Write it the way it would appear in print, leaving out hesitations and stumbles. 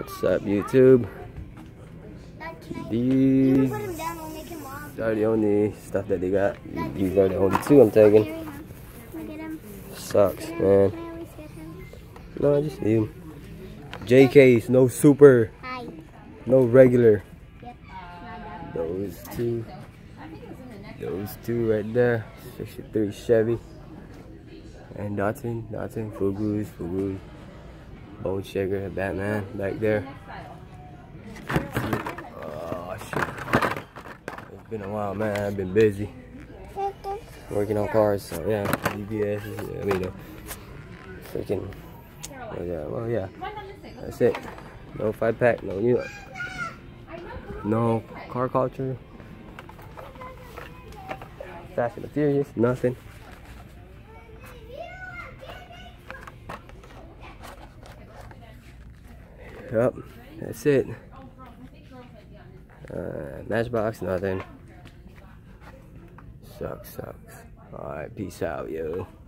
What's up, YouTube? These are the only stuff that they got. These are the only two I'm taking. Sucks, man. No, just him. JK's, no super, no regular. Those two right there. 63 Chevy. And Dotson, Fugu's, Bone Shaker, Batman back there. Oh shit. It's been a while, man. I've been busy working on cars, so yeah. DBS, I mean, freaking. Well, yeah. That's it. No 5-pack, no car culture. Fast and Furious, nothing. Yep, that's it. Matchbox, nothing. Sucks. Alright, peace out, yo.